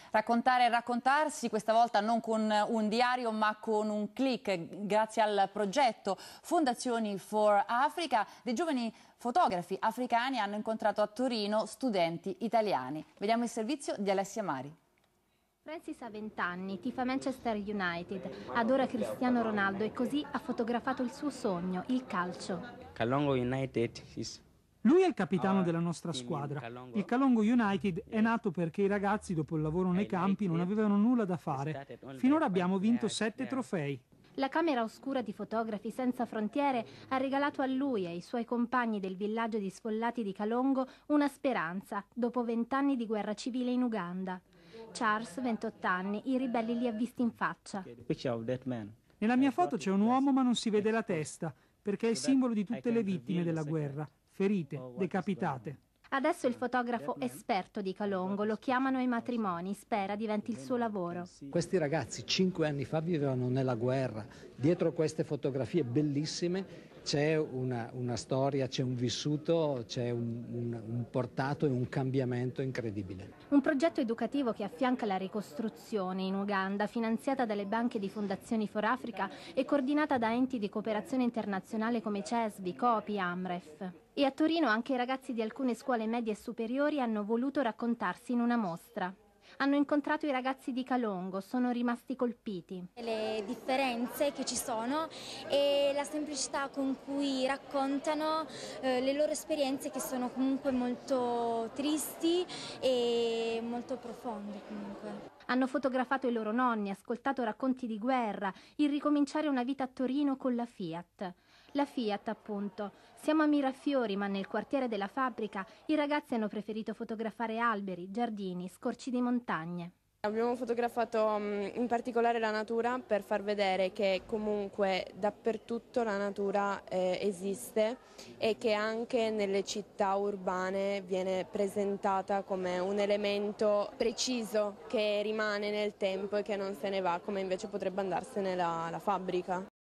Raccontare e raccontarsi, questa volta non con un diario ma con un click, grazie al progetto Fondazioni for Africa. Dei giovani fotografi africani hanno incontrato a Torino studenti italiani. Vediamo il servizio di Alessia Mari. Francis ha 20 anni, tifa Manchester United, adora Cristiano Ronaldo e così ha fotografato il suo sogno, il calcio. Kalongo United is... Lui è il capitano della nostra squadra. Il Kalongo United è nato perché i ragazzi dopo il lavoro nei campi non avevano nulla da fare. Finora abbiamo vinto 7 trofei. La camera oscura di Fotografi Senza Frontiere ha regalato a lui e ai suoi compagni del villaggio di sfollati di Kalongo una speranza, dopo 20 anni di guerra civile in Uganda. Charles, 28 anni, i ribelli li ha visti in faccia. Nella mia foto c'è un uomo ma non si vede la testa, perché è il simbolo di tutte le vittime della guerra, ferite, decapitate. Adesso il fotografo esperto di Kalongo lo chiamano ai matrimoni, spera diventi il suo lavoro. Questi ragazzi 5 anni fa vivevano nella guerra, dietro queste fotografie bellissime c'è una storia, c'è un vissuto, c'è un portato e un cambiamento incredibile. Un progetto educativo che affianca la ricostruzione in Uganda, finanziata dalle banche di Fondazioni for Africa e coordinata da enti di cooperazione internazionale come CESVI, COPI, AMREF. E a Torino anche i ragazzi di alcune scuole medie e superiori hanno voluto raccontarsi in una mostra. Hanno incontrato i ragazzi di Kalongo, sono rimasti colpiti. Le differenze che ci sono e la semplicità con cui raccontano le loro esperienze, che sono comunque molto tristi e molto profonde comunque. Hanno fotografato i loro nonni, ascoltato racconti di guerra, il ricominciare una vita a Torino con la Fiat. La Fiat, appunto. Siamo a Mirafiori, ma nel quartiere della fabbrica i ragazzi hanno preferito fotografare alberi, giardini, scorci di montagne. Abbiamo fotografato in particolare la natura per far vedere che comunque dappertutto la natura esiste e che anche nelle città urbane viene presentata come un elemento preciso che rimane nel tempo e che non se ne va, come invece potrebbe andarsene la fabbrica.